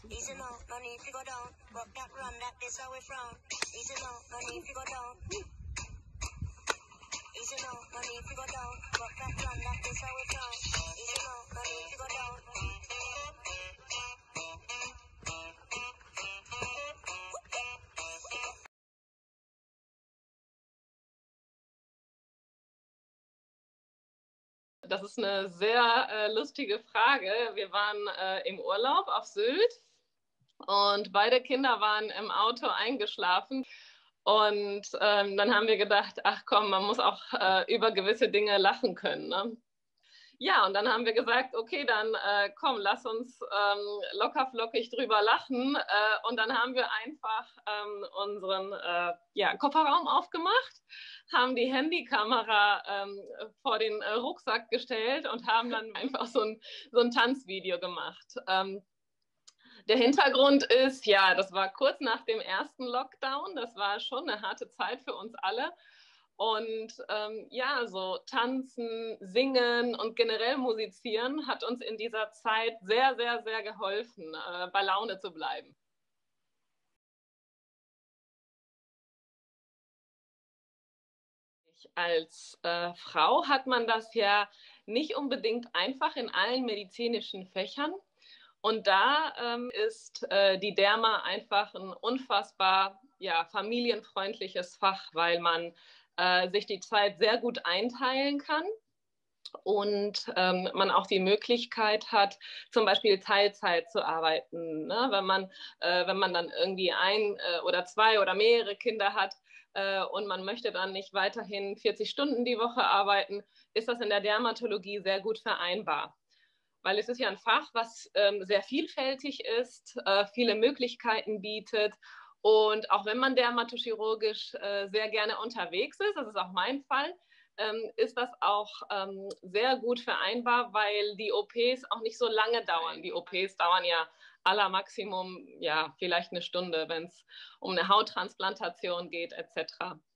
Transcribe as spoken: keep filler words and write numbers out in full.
Easy now, no need to go down. Rock that run, that this how we frown. Easy now, no need to go down. Easy now, no need to go down. Rock that run, that this how we frown. Easy now, no need to go down. Das ist eine sehr äh, lustige Frage. Wir waren äh, im Urlaub auf Sylt und beide Kinder waren im Auto eingeschlafen. Und ähm, dann haben wir gedacht, ach komm, man muss auch äh, über gewisse Dinge lachen können. Ne? Ja, und dann haben wir gesagt, okay, dann äh, komm, lass uns ähm, locker flockig drüber lachen. Äh, und dann haben wir einfach ähm, unseren äh, ja, Kofferraum aufgemacht, haben die Handykamera ähm, vor den äh, Rucksack gestellt und haben dann einfach so ein, so ein Tanzvideo gemacht. Ähm, der Hintergrund ist, ja, das war kurz nach dem ersten Lockdown. Das war schon eine harte Zeit für uns alle. Und ähm, ja, so tanzen, singen und generell musizieren hat uns in dieser Zeit sehr, sehr, sehr geholfen, äh, bei Laune zu bleiben. Als äh, Frau hat man das ja nicht unbedingt einfach in allen medizinischen Fächern. Und da ähm, ist äh, die Derma einfach ein unfassbar ja, familienfreundliches Fach, weil man äh, sich die Zeit sehr gut einteilen kann und ähm, man auch die Möglichkeit hat, zum Beispiel Teilzeit zu arbeiten. Ne? Wenn man, äh, wenn man dann irgendwie ein äh, oder zwei oder mehrere Kinder hat äh, und man möchte dann nicht weiterhin vierzig Stunden die Woche arbeiten, ist das in der Dermatologie sehr gut vereinbar. Weil es ist ja ein Fach, was ähm, sehr vielfältig ist, äh, viele Möglichkeiten bietet. Und auch wenn man dermatochirurgisch äh, sehr gerne unterwegs ist, das ist auch mein Fall, ähm, ist das auch ähm, sehr gut vereinbar, weil die O Ps auch nicht so lange dauern. Die O Ps dauern ja aller Maximum, ja, vielleicht eine Stunde, wenn es um eine Hauttransplantation geht, et cetera.